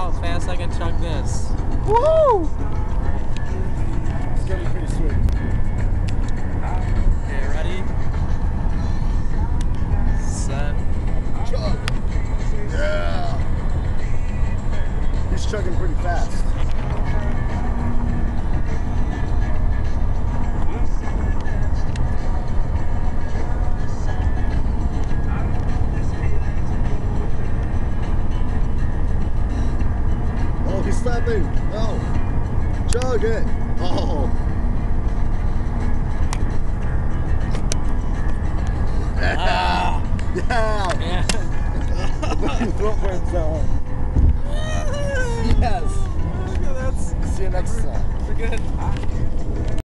how fast I can chug this. Woo! It's gonna be pretty sweet. Okay, ready? Set. Chug! Yeah! He's chugging pretty fast. Oh, he's slapping! Oh! Chug it! Oh! Ah. Yeah! Yeah. Throat burn zone. Yes! That's See you next time. good.